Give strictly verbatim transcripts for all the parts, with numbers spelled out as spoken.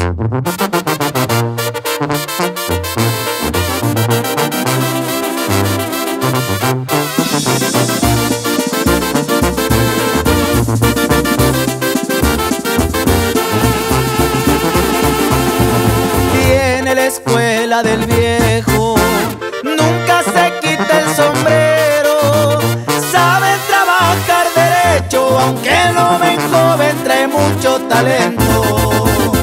Viene la escuela del viejo, nunca se quita el sombrero, sabe trabajar derecho, aunque no ven joven, trae mucho talento.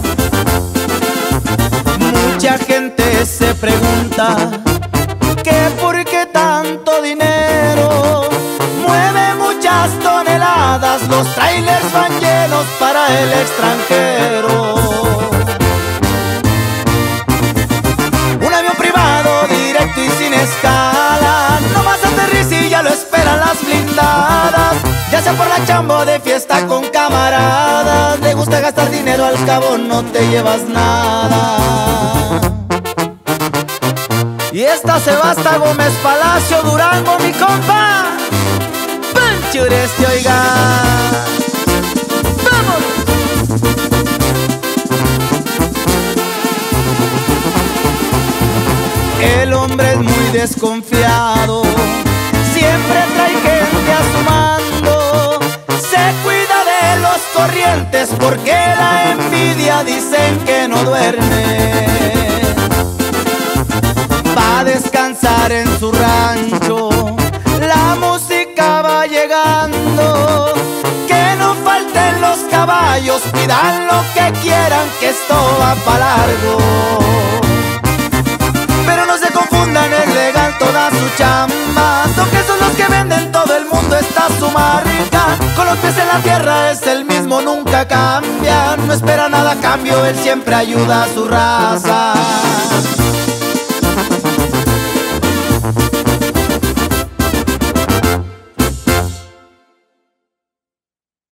Mucha gente se pregunta que por qué tanto dinero, mueve muchas toneladas, los trailers van llenos para el extranjero. Un avión privado directo y sin escala, nomás aterriza y ya lo esperan las blindadas. Ya sea por la chamba o de fiesta con camaradas, le gusta gastar dinero, al cabo no te llevas nada. Y esta se va hasta Gómez Palacio, Durango, mi compa Pancho Uresti, oiga. ¡Vámonos! El hombre es muy desconfiado, siempre trae gente a su mando, se cuida de los corrientes porque la envidia dicen que no duerme. Va a descansar en su rancho, la música va llegando, que no falten los caballos, pidan lo que quieran, que esto va pa' largo. Pero no se confundan, es legal toda su chamba, aunque son los que venden, todo el mundo está a su marca. Con los pies en la tierra es el mismo, nunca cambia, no espera nada a cambio, él siempre ayuda a su raza.